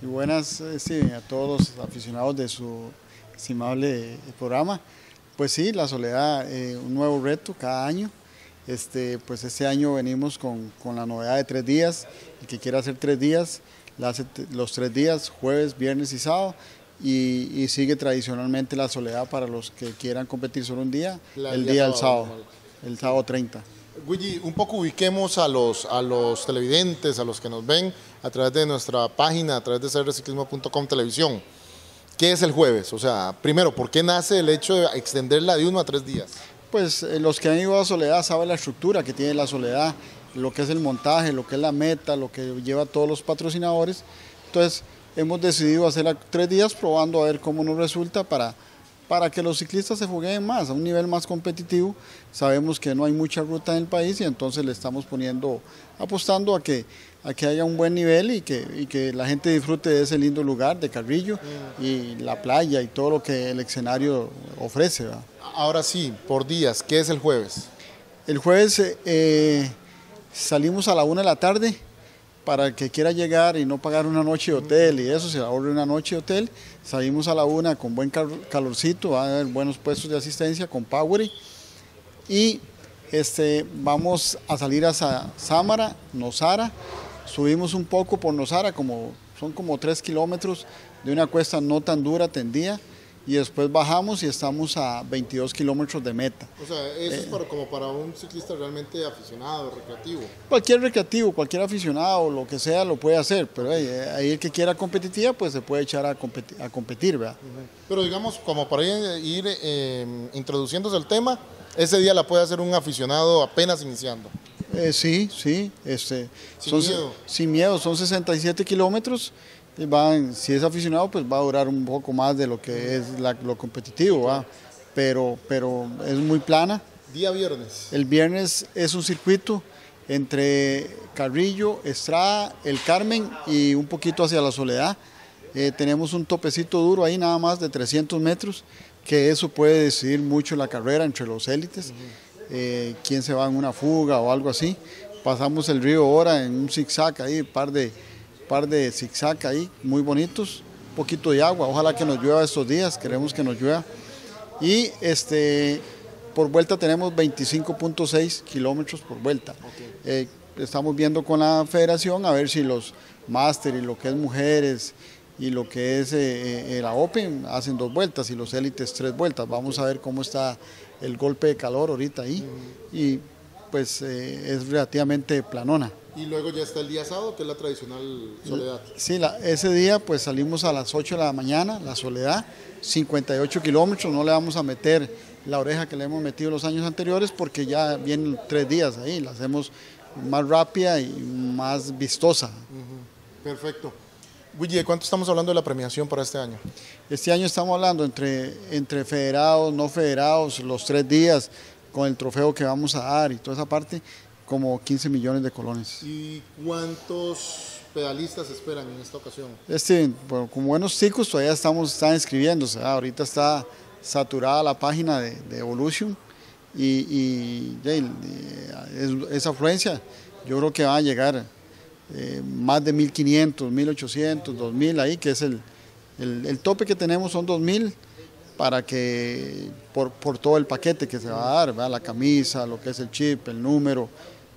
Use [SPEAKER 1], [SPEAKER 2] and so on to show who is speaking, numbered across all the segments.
[SPEAKER 1] Y buenas, Steven, a todos los aficionados de su estimable programa. Pues sí, la soledad, un nuevo reto cada año. Pues este año venimos con la novedad de 3 días. El que quiera hacer 3 días, la hace los 3 días, jueves, viernes y sábado. Y sigue tradicionalmente la soledad para los que quieran competir solo un día, el día del sábado, el sábado 30.
[SPEAKER 2] Luigi, un poco ubiquemos a los televidentes, a los que nos ven a través de nuestra página, a través de crciclismo.com televisión. ¿Qué es el jueves? O sea, primero, ¿por qué nace el hecho de extenderla de 1 a 3 días?
[SPEAKER 1] Pues los que han ido a Soledad saben la estructura que tiene la Soledad, lo que es el montaje, lo que es la meta, lo que lleva a todos los patrocinadores. Entonces hemos decidido hacerla 3 días probando a ver cómo nos resulta para que los ciclistas se fogueen más, a un nivel más competitivo. Sabemos que no hay mucha ruta en el país y entonces le estamos apostando a que haya un buen nivel y que la gente disfrute de ese lindo lugar de Carrillo y la playa y todo lo que el escenario ofrece, ¿verdad?
[SPEAKER 2] Ahora sí, por días, ¿qué es el jueves?
[SPEAKER 1] El jueves salimos a la 1 de la tarde. Para el que quiera llegar y no pagar una noche de hotel y eso, se ahorre una noche de hotel, salimos a la 1 con buen calorcito, va a haber buenos puestos de asistencia con Powery y vamos a salir hacia Sámara, Nosara, subimos un poco por Nosara, son como 3 kilómetros de una cuesta no tan dura, tendida, y después bajamos y estamos a 22 kilómetros de meta.
[SPEAKER 2] O sea, eso es como para un ciclista realmente aficionado, recreativo.
[SPEAKER 1] Cualquier recreativo, cualquier aficionado, lo que sea, lo puede hacer, pero ahí el que quiera competitiva, pues se puede echar a competir, ¿verdad?
[SPEAKER 2] Pero digamos, como para ir introduciéndose al tema, ese día la puede hacer un aficionado apenas iniciando.
[SPEAKER 1] Sí. Sin miedo, son 67 kilómetros. Si es aficionado, pues va a durar un poco más de lo que es lo competitivo, ¿va? Pero es muy plana.
[SPEAKER 2] Día viernes.
[SPEAKER 1] El viernes es un circuito entre Carrillo, Estrada, El Carmen y un poquito hacia la Soledad. Tenemos un topecito duro ahí nada más de 300 metros, que eso puede decidir mucho la carrera entre los élites. Quién se va en una fuga o algo así. Pasamos el río Ora en un zigzag ahí, par de zigzag ahí, muy bonitos, un poquito de agua, ojalá que nos llueva estos días, queremos que nos llueva. Y por vuelta tenemos 25.6 kilómetros por vuelta. Okay. Estamos viendo con la federación a ver si los máster y lo que es mujeres y lo que es la Open hacen 2 vueltas y los élites 3 vueltas. Vamos a ver cómo está el golpe de calor ahorita ahí y pues es relativamente planona.
[SPEAKER 2] Y luego ya está el día sábado, que es la tradicional Soledad.
[SPEAKER 1] Sí, ese día pues salimos a las 8 de la mañana, la Soledad, 58 kilómetros, no le vamos a meter la oreja que le hemos metido los años anteriores porque ya vienen 3 días ahí, la hacemos más rápida y más vistosa.
[SPEAKER 2] Perfecto. Luigi, ¿de cuánto estamos hablando de la premiación para este año?
[SPEAKER 1] Este año estamos hablando entre federados, no federados, los 3 días, con el trofeo que vamos a dar y toda esa parte, como 15 millones de colones.
[SPEAKER 2] ¿Y cuántos pedalistas esperan en esta ocasión?
[SPEAKER 1] Bueno, como buenos chicos todavía están inscribiéndose, ahorita está saturada la página de Evolution y esa afluencia, yo creo que va a llegar más de 1.500, 1.800, 2.000 ahí, que es el tope que tenemos son 2.000 para que por todo el paquete que se va a dar, ¿verdad? La camisa, lo que es el chip, el número.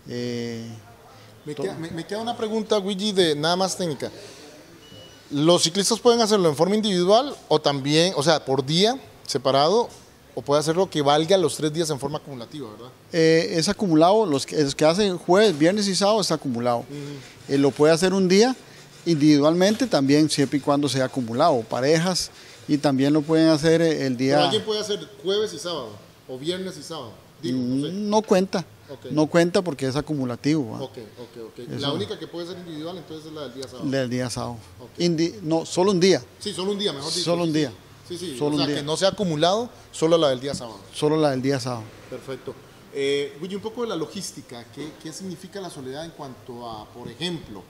[SPEAKER 2] Me queda una pregunta, Luigi, de nada más técnica. ¿Los ciclistas pueden hacerlo en forma individual o también, o sea, por día separado, o puede hacerlo que valga los 3 días en forma acumulativa, verdad?
[SPEAKER 1] Es acumulado, los que hacen jueves, viernes y sábado está acumulado. Lo puede hacer un día individualmente también, siempre y cuando sea acumulado, parejas, y también lo pueden hacer el día...
[SPEAKER 2] ¿Pero alguien puede hacer jueves y sábado, o viernes y sábado? Digo, no sé.
[SPEAKER 1] No cuenta, okay. No cuenta porque es acumulativo.
[SPEAKER 2] Ok. La única que puede ser individual entonces es la del día sábado.
[SPEAKER 1] La del día sábado. Okay. No, solo un día.
[SPEAKER 2] Sí, solo un día, mejor dicho.
[SPEAKER 1] Solo un día.
[SPEAKER 2] Sí, solo o sea, que no sea acumulado, solo la del día sábado.
[SPEAKER 1] Solo la del día sábado.
[SPEAKER 2] Perfecto. Luigi, un poco de la logística, ¿qué significa la Soledad en cuanto a, por ejemplo,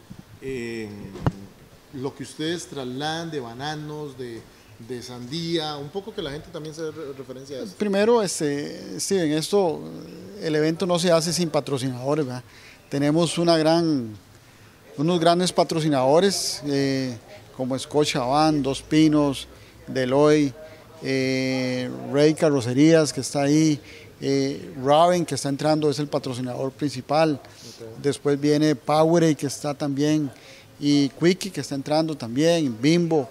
[SPEAKER 2] lo que ustedes trasladan de bananos, de sandía, un poco que la gente también se dé referencia a eso?
[SPEAKER 1] Primero, Steven, el evento no se hace sin patrocinadores, ¿verdad? Tenemos unos grandes patrocinadores, como Scotiabank, Dos Pinos, Deloitte, Rey Carrocerías que está ahí, Raven que está entrando, es el patrocinador principal. Después viene Powerade que está también, y Quickie que está entrando también, Bimbo,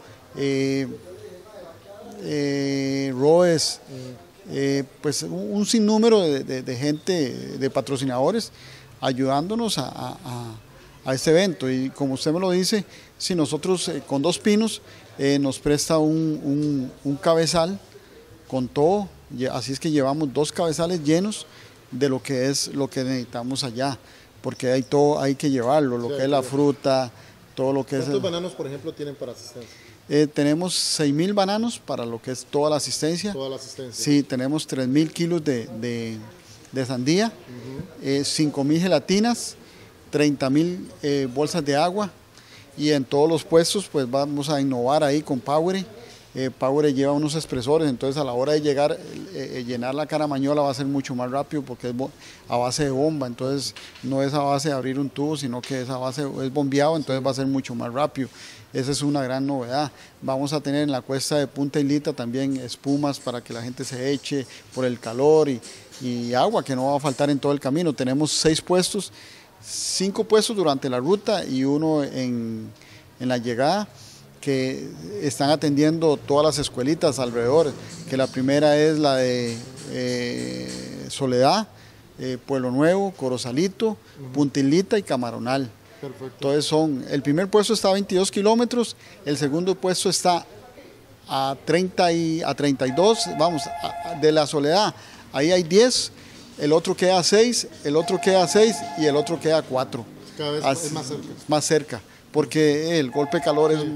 [SPEAKER 1] Roes, pues un sinnúmero de gente, de patrocinadores ayudándonos a este evento. Y como usted me lo dice, si nosotros con Dos Pinos nos presta un cabezal con todo, así es que llevamos 2 cabezales llenos de lo que necesitamos allá, porque hay todo, hay que llevarlo, lo que es la fruta, todo lo que es.
[SPEAKER 2] ¿Cuántos bananos, por ejemplo, tienen para asistencia?
[SPEAKER 1] Tenemos 6.000 bananos para lo que es toda la asistencia.
[SPEAKER 2] Toda la asistencia.
[SPEAKER 1] Sí, tenemos 3.000 kilos de sandía, 5.000 gelatinas, 30.000 bolsas de agua, y en todos los puestos pues vamos a innovar ahí con Powerade. Powerade lleva unos expresores, entonces a la hora de llegar, llenar la caramañola va a ser mucho más rápido porque es a base de bomba, entonces no es a base de abrir un tubo, sino que es a base, es bombeado, entonces va a ser mucho más rápido. Esa es una gran novedad. Vamos a tener en la cuesta de Punta Hilita también espumas para que la gente se eche por el calor, y agua que no va a faltar en todo el camino. Tenemos 6 puestos, 5 puestos durante la ruta y uno en la llegada, que están atendiendo todas las escuelitas alrededor, que la primera es la de Soledad, Pueblo Nuevo, Corozalito, Punta Hilita y Camaronal.
[SPEAKER 2] Perfecto.
[SPEAKER 1] Entonces el primer puesto está a 22 kilómetros, el segundo puesto está a 32, vamos, de la Soledad, ahí hay 10, el otro queda a 6, el otro queda a 6 y el otro queda a 4.
[SPEAKER 2] Cada vez es más cerca.
[SPEAKER 1] Más cerca, porque el golpe de calor es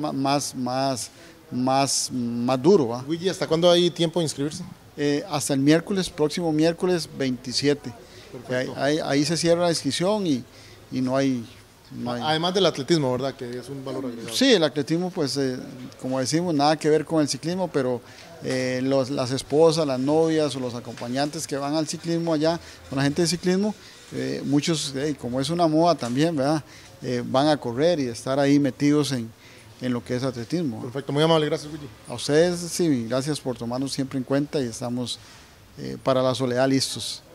[SPEAKER 1] más duro, ¿va?
[SPEAKER 2] Luigi, ¿hasta cuándo hay tiempo de inscribirse?
[SPEAKER 1] Hasta el próximo miércoles 27. Ahí se cierra la inscripción y no hay...
[SPEAKER 2] Además del atletismo, ¿verdad? Que es un valor agregado.
[SPEAKER 1] Sí, el atletismo, pues, como decimos, nada que ver con el ciclismo, pero las esposas, las novias o los acompañantes que van al ciclismo allá, con la gente de ciclismo, muchos, como es una moda también, ¿verdad? Van a correr y estar ahí metidos en lo que es atletismo.
[SPEAKER 2] Perfecto, muy amable, gracias, Luigi.
[SPEAKER 1] A ustedes, sí, gracias por tomarnos siempre en cuenta y estamos para la Soledad listos.